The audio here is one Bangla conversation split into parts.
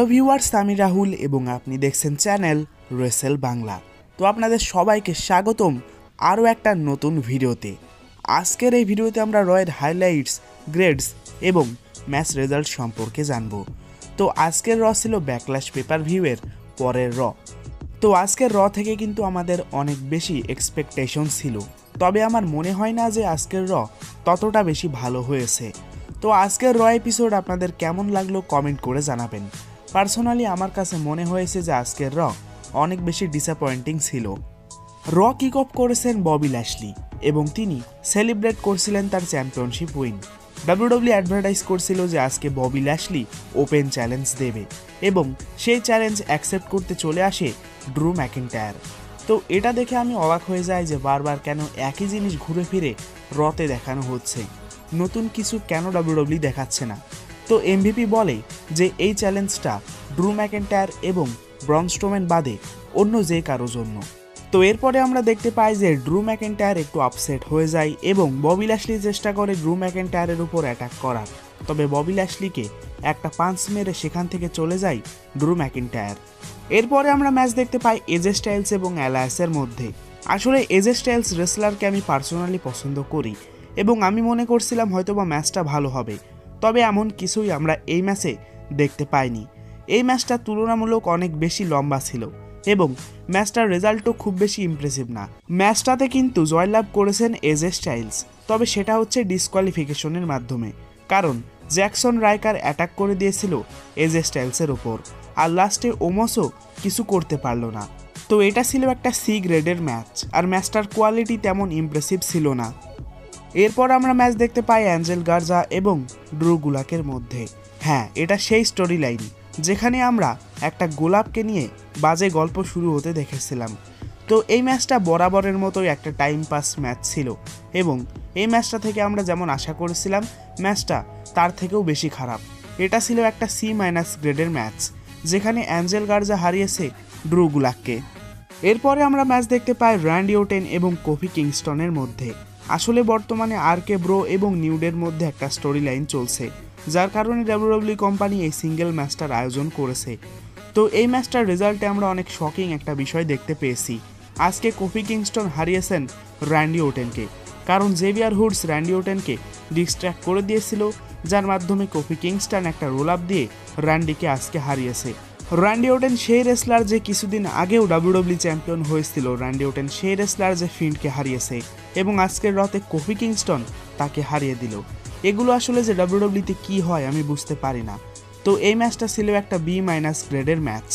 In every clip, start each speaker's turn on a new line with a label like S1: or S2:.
S1: ভিউয়ার্স, আমি রাহুল এবং আপনি দেখছেন চ্যানেল রেসেল বাংলা। তো আপনাদের সবাইকে স্বাগতম আরও একটা নতুন ভিডিওতে। আজকের এই ভিডিওতে আমরা রয়ের হাইলাইটস, গ্রেডস এবং ম্যাচ রেজাল্ট সম্পর্কে জানব। তো আজকের র ছিল ব্যাকল্যাশ পেপার ভিউয়ের পরের র। তো আজকের র থেকে কিন্তু আমাদের অনেক বেশি এক্সপেকটেশন ছিল, তবে আমার মনে হয় না যে আজকের র ততটা বেশি ভালো হয়েছে। তো আজকের র এপিসোড আপনাদের কেমন লাগলো কমেন্ট করে জানাবেন। পার্সোনালি আমার কাছে মনে হয়েছে যে আজকের র অনেক বেশি ডিসঅ্যাপয়েন্টিং ছিল। র কিক অফ করেছেন ববি ল্যাশলি এবং তিনি সেলিব্রেট করছিলেন তার চ্যাম্পিয়নশিপ উইন। ডাব্লিউডাব্লিউ অ্যাডভার্টাইজ করছিল যে আজকে ববি ল্যাশলি ওপেন চ্যালেঞ্জ দেবে এবং সেই চ্যালেঞ্জ অ্যাকসেপ্ট করতে চলে আসে ড্রু ম্যাকিন্টায়ার। তো এটা দেখে আমি অবাক হয়ে যাই যে বারবার কেন একই জিনিস ঘুরে ফিরে রতে দেখানো হচ্ছে, নতুন কিছু কেন ডাব্লিউডাব্লিউ দেখাচ্ছে না। তো এমভিপি বলে যে এই চ্যালেঞ্জটা ড্রু ম্যাকিন্টায়ার এবং ব্রন স্ট্রোম্যান বাদে অন্য যে কারো জন্য। তো এরপরে আমরা দেখতে পাই যে ড্রু ম্যাকিন্টায়ার একটু আপসেট হয়ে যায় এবং ববি ল্যাশলি চেষ্টা করে ড্রু ম্যাকিন্টায়ারের উপর অ্যাটাক করার, তবে ববি ল্যাশলিকে একটা পাঞ্চ মেরে সেখান থেকে চলে যায় ড্রু ম্যাকিন্টায়ার। এরপরে আমরা ম্যাচ দেখতে পাই এজে স্টাইলস এবং অ্যালায়াসের মধ্যে। আসলে এজে স্টাইলস রেসলারকে আমি পার্সোনালি পছন্দ করি এবং আমি মনে করছিলাম হয়তোবা ম্যাচটা ভালো হবে, তবে এমন কিছুই আমরা এই ম্যাচে দেখতে পাইনি। এই ম্যাচটা তুলনামূলক অনেক বেশি লম্বা ছিল এবং ম্যাচটার রেজাল্টও খুব বেশি ইমপ্রেসিভ না। ম্যাচটাতে কিন্তু জয়লাভ করেছেন এজে স্টাইলস, তবে সেটা হচ্ছে ডিসকোয়ালিফিকেশনের মাধ্যমে, কারণ জ্যাকসন রাইকার অ্যাটাক করে দিয়েছিল এজে স্টাইলসের ওপর আর লাস্টে ওমসও কিছু করতে পারলো না। তো এটা ছিল একটা সি গ্রেডের ম্যাচ আর ম্যাচটার কোয়ালিটি তেমন ইমপ্রেসিভ ছিল না। এরপর আমরা ম্যাচ দেখতে পাই অ্যাঞ্জেল গার্জা এবং ড্রু গুলাকের মধ্যে। হ্যাঁ, এটা সেই স্টোরি লাইন যেখানে আমরা একটা গোলাপকে নিয়ে বাজে গল্প শুরু হতে দেখেছিলাম। তো এই ম্যাচটা বরাবরের মতোই একটা টাইম পাস ম্যাচ ছিল এবং এই ম্যাচটা থেকে আমরা যেমন আশা করেছিলাম ম্যাচটা তার থেকেও বেশি খারাপ। এটা ছিল একটা সি মাইনাস গ্রেডের ম্যাচ যেখানে অ্যাঞ্জেল গার্জা হারিয়েছে ড্রু গুলাককে। এরপরে আমরা ম্যাচ দেখতে পাই র্যান্ডি ওর্টন এবং কোফি কিংস্টনের মধ্যে। আসলে বর্তমানে আরকে ব্রো এবং নিউডের মধ্যে একটা স্টোরি লাইন চলছে, যার কারণে ডাব্লিউডাব্লিউ কোম্পানি এই সিঙ্গেল ম্যাচটার আয়োজন করেছে। তো এই ম্যাচটার রেজাল্টে আমরা অনেক শকিং একটা বিষয় দেখতে পেয়েছি। আজকে কোফি কিংস্টন হারিয়েছেন র্যান্ডি ওর্টনকে, কারণ জেভিয়ার হুডস র্যান্ডি ওর্টনকে ডিস্ট্র্যাক্ট করে দিয়েছিল, যার মাধ্যমে কোফি কিংস্টন একটা রোল আপ দিয়ে র্যান্ডিকে আজকে হারিয়েছে। র্যান্ডি ওর্টন সেই রেসলার যে কিছুদিন আগেও ডাব্লিউডাব্লিউ চ্যাম্পিয়ন হয়েছিল, র্যান্ডি ওর্টন সেই রেসলার যে ফিন্ডকে হারিয়েছে এবং আজকের রতে কোফি কিংস্টন তাকে হারিয়ে দিল। এগুলো আসলে যে ডাব্লিউডাব্লিউতে কি হয় আমি বুঝতে পারি না। তো এই ম্যাচটা ছিল একটা বি মাইনাস গ্রেডের ম্যাচ।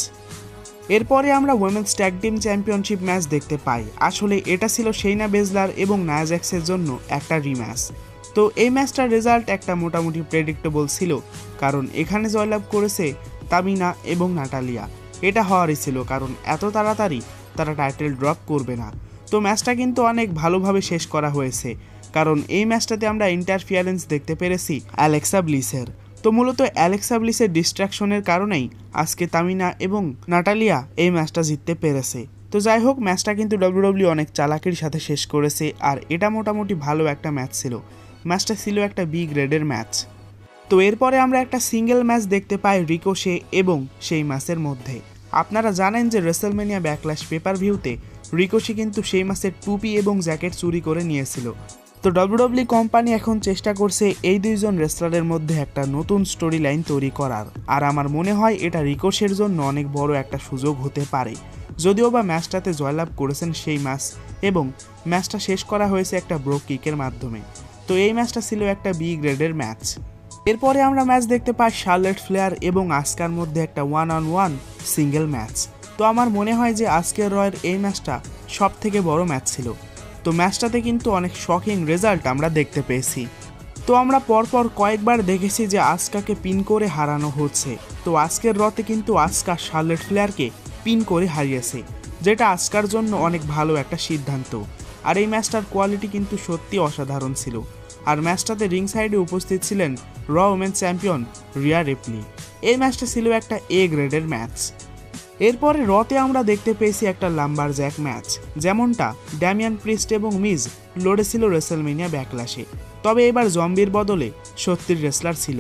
S1: এরপরে আমরা women's tag team championship match দেখতে পাই। আসলে এটা ছিল সেইনা বেজলার এবং নায়া জ্যাক্সের জন্য একটা রিম্যাচ। তো এই ম্যাচটার রেজাল্ট একটা মোটামুটি প্রেডিক্টেবল ছিল, কারণ এখানে জয়লাভ করেছে তামিনা এবং নাটালিয়া। এটা হওয়ারই ছিল, কারণ এত তাড়াতাড়ি তারা টাইটেল ড্রপ করবে না। তো ম্যাচটা কিন্তু অনেক ভালোভাবে শেষ করা হয়েছে, কারণ এই ম্যাচটাতে আমরা ইন্টারফিয়ারেন্স দেখতে পেরেছি অ্যালেক্সা ব্লিসের। তো মূলত অ্যালেক্সা ব্লিসের ডিস্ট্রাকশনের কারণেই আজকে তামিনা এবং নাটালিয়া এই ম্যাচটা জিততে পেরেছে। তো যাই হোক, ম্যাচটা কিন্তু ডাব্লিউডাব্লিউ অনেক চালাকির সাথে শেষ করেছে আর এটা মোটামুটি ভালো একটা ম্যাচ ছিল। ম্যাচটা ছিল একটা বি গ্রেডের ম্যাচ। তো এরপরে আমরা একটা সিঙ্গেল ম্যাচ দেখতে পাই রিকোশে এবং সেই ম্যাচের মধ্যে। আপনারা জানেন যে রেসেলমেনিয়া ব্যাকল্যাশ পেপার ভিউতে রিকোশে কিন্তু সেই ম্যাচের টুপি এবং জ্যাকেট চুরি করে নিয়েছিল। তো ডাব্লিউডাব্লিউ কোম্পানি এখন চেষ্টা করছে এই দুইজন রেসলারের মধ্যে একটা নতুন স্টোরি লাইন তৈরি করার, আর আমার মনে হয় এটা রিকোশের জন্য অনেক বড় একটা সুযোগ হতে পারে। যদিও বা ম্যাচটাতে জয়লাভ করেছেন সেই ম্যাচ এবং ম্যাচটা শেষ করা হয়েছে একটা ব্রো কিকের মাধ্যমে। তো এই ম্যাচটা ছিল একটা বি গ্রেডের ম্যাচ। এরপরে আমরা ম্যাচ দেখতে পাই শার্লেট ফ্লেয়ার এবং আসকার মধ্যে একটা 1-on-1 সিঙ্গেল ম্যাচ। তো আমার মনে হয় যে আজকের রয়ের এই ম্যাচটা সব থেকে বড় ম্যাচ ছিল। তো ম্যাচটাতে কিন্তু অনেক শকিং রেজাল্ট আমরা দেখতে পেয়েছি। তো আমরা পরপর কয়েকবার দেখেছি যে আসকাকে পিন করে হারানো হচ্ছে। তো আজকের রতে কিন্তু আসকা শার্লেট ফ্লেয়ারকে পিন করে হারিয়েছে, যেটা আসকার জন্য অনেক ভালো একটা সিদ্ধান্ত। আর এই ম্যাচটার কোয়ালিটি কিন্তু সত্যি অসাধারণ ছিল। আর ম্যাচটাতে রিং সাইডে উপস্থিত ছিলেন র উমেন্স চ্যাম্পিয়ন রিয়া রিপ্লি। এই ম্যাচটা ছিল একটা এ গ্রেডের ম্যাচ। এরপরে রতে আমরা দেখতে পেয়েছি একটা লাম্বার জ্যাক ম্যাচ, যেমনটা ড্যামিয়ান প্রিস্ট এবং মিজ লড়েছিল রেসেলমেনিয়া ব্যাকল্যাশে। তবে এবার জম্বির বদলে সত্যির রেসলার ছিল।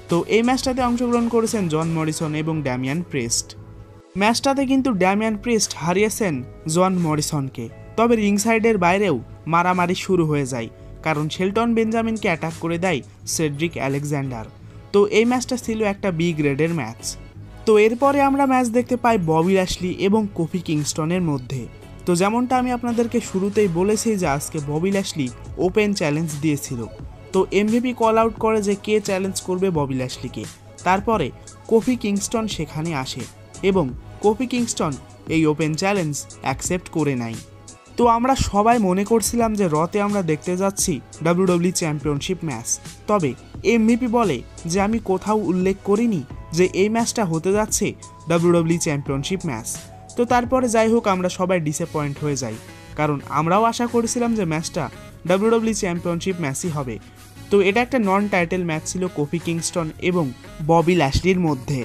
S1: তো এই ম্যাচটাতে অংশগ্রহণ করেছেন জন মরিসন এবং ড্যামিয়ান প্রিস্ট। ম্যাচটাতে কিন্তু ড্যামিয়ান প্রিস্ট হারিয়েছেন জন মরিসনকে, তবে রিং সাইডের বাইরেও মারামারি শুরু হয়ে যায়, কারণ শেলটন বেঞ্জামিনকে অ্যাটাক করে দেয় সেড্রিক আলেকজান্ডার। তো এই ম্যাচটা ছিল একটা বি গ্রেডের ম্যাচ। তো এরপরে আমরা ম্যাচ দেখতে পাই ববি ল্যাশলি এবং কোফি কিংস্টনের মধ্যে। তো যেমনটা আমি আপনাদেরকে শুরুতেই বলেছি যে আজকে ববি ল্যাশলি ওপেন চ্যালেঞ্জ দিয়েছিল। তো এমভিপি কল আউট করে যে কে চ্যালেঞ্জ করবে ববি ল্যাশলিকে। তারপরে কোফি কিংস্টন সেখানে আসে এবং কোফি কিংস্টন এই ওপেন চ্যালেঞ্জ অ্যাকসেপ্ট করে নেয়। তো আমরা সবাই মনে করছিলাম যে রতে আমরা দেখতে যাচ্ছি ডাব্লিউডাব্লিউ চ্যাম্পিয়নশিপ ম্যাচ, তবে এমভিপি বলে যে আমি কোথাও উল্লেখ করিনি যে এই ম্যাচটা হতে যাচ্ছে ডাব্লিউডাব্লিউ চ্যাম্পিয়নশিপ ম্যাচ। তো তারপরে যাই হোক আমরা সবাই ডিসঅ্যাপয়েন্ট হয়ে যাই, কারণ আমরাও আশা করেছিলাম যে ম্যাচটা ডাব্লিউডাব্লিউ চ্যাম্পিয়নশিপ ম্যাচই হবে। তো এটা একটা নন টাইটেল ম্যাচ ছিল কোফি কিংস্টন এবং ববি ল্যাশলির মধ্যে।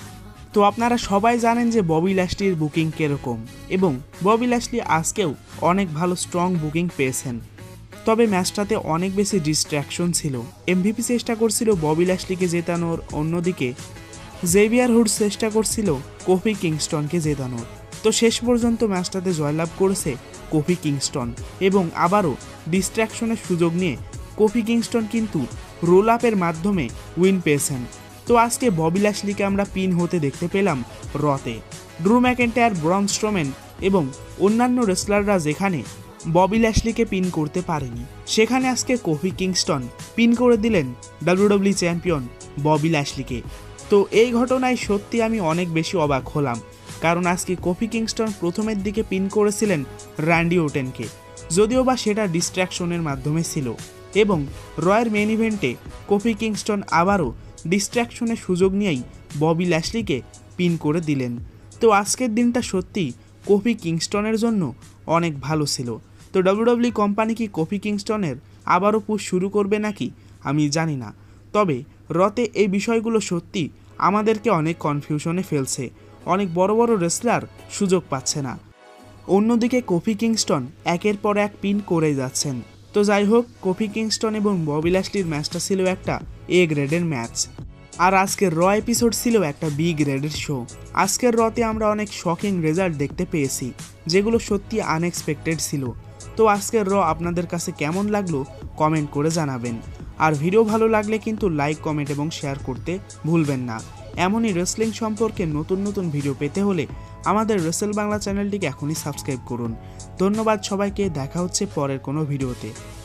S1: তো আপনারা সবাই জানেন যে ববি ল্যাশলির বুকিং কীরকম, এবং ববি ল্যাশলি আজকেও অনেক ভালো স্ট্রং বুকিং পেয়েছেন। তবে ম্যাচটাতে অনেক বেশি ডিস্ট্র্যাকশন ছিল। এমভিপি চেষ্টা করছিল ববি ল্যাশলিকে জেতানোর, অন্যদিকে জেভিয়ার হুড চেষ্টা করছিল কোফি কিংস্টনকে জেতানোর। তো শেষ পর্যন্ত ম্যাচটাতে জয়লাভ করেছে কোফি কিংস্টন, এবং আবারও ডিস্ট্র্যাকশনের সুযোগ নিয়ে কোফি কিংস্টন কিন্তু রোল আপের মাধ্যমে উইন পেয়েছেন। তো আজকে ববি ল্যাশলিকে আমরা পিন হতে দেখতে পেলাম রতে। ড্রু ম্যাকেন্টায়ার, ব্রন স্ট্রোম্যান এবং অন্যান্য রেসলাররা যেখানে ববি ল্যাশলিকে পিন করতে পারেনি, সেখানে আজকে কোফি কিংস্টন পিন করে দিলেন ডাব্লিউডাব্লিউ চ্যাম্পিয়ন ববি ল্যাশলিকে। তো এই ঘটনায় সত্যি আমি অনেক বেশি অবাক হলাম, কারণ আজকে কোফি কিংস্টন প্রথমের দিকে পিন করেছিলেন র্যান্ডি ওর্টনকে, যদিও বা সেটা ডিস্ট্র্যাকশনের মাধ্যমে ছিল, এবং রয়ের মেন ইভেন্টে কোফি কিংস্টন আবারও ডিস্ট্র্যাকশনের সুযোগ নিয়েই ববি ল্যাশলিকে পিন করে দিলেন। তো আজকের দিনটা সত্যি কোফি কিংস্টনের জন্য অনেক ভালো ছিল। তো ডাব্লিউডাব্লিউ কোম্পানি কি কোফি কিংস্টনের আবারও পুশ শুরু করবে নাকি আমি জানি না, তবে রতে এই বিষয়গুলো সত্যি আমাদেরকে অনেক কনফিউশনে ফেলছে। অনেক বড় বড় রেসলার সুযোগ পাচ্ছে না, অন্যদিকে কোফি কিংস্টন একের পর এক পিন করে যাচ্ছেন। তো যাই হোক, কোফি কিংস্টন এবং ববি ল্যাশলির ম্যাচটা ছিল একটা এ গ্রেডের ম্যাচ, আর আজকের র এপিসোড ছিল একটা বি গ্রেডের শো। আজকের রতে আমরা অনেক শকিং রেজাল্ট দেখতে পেয়েছি, যেগুলো সত্যি আনএক্সপেক্টেড ছিল। তো আজকের র আপনাদের কাছে কেমন লাগলো কমেন্ট করে জানাবেন, আর ভিডিও ভালো লাগলে কিন্তু লাইক, কমেন্ট এবং শেয়ার করতে ভুলবেন না। এমনই রেসলিং সম্পর্কে নতুন নতুন ভিডিও পেতে হলে আমাদের রেসেল বাংলা চ্যানেলটিকে এখনই সাবস্ক্রাইব করুন। ধন্যবাদ সবাইকে, দেখা হচ্ছে পরের কোনো ভিডিওতে।